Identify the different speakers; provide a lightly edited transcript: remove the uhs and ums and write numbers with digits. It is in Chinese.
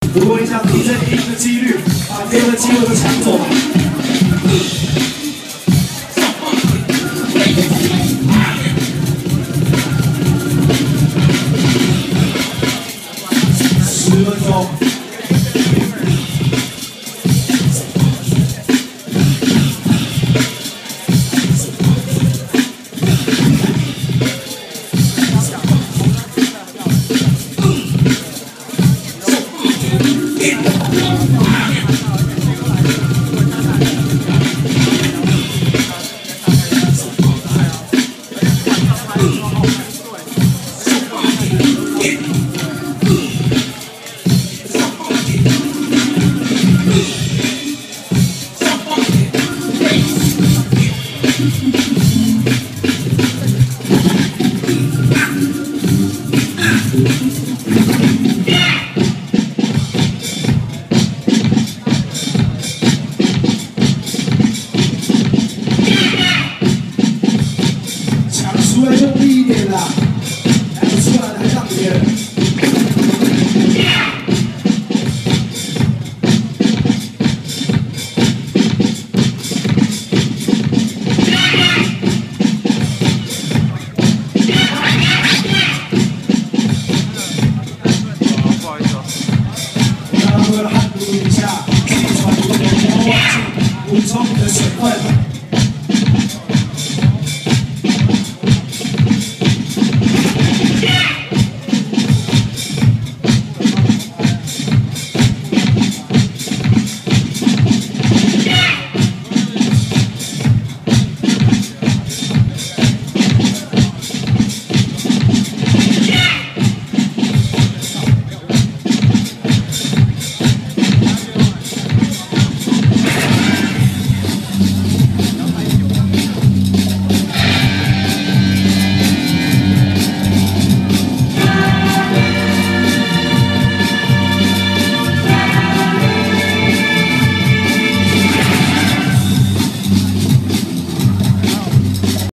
Speaker 1: 不过一场敌阵赢的几率，把别人的机会都抢走了。10分钟。 出来用力一点啦，还不出来还让别人。不好意思哦。我刚刚为了汗如雨下，气喘如牛，忘记补充你的水分。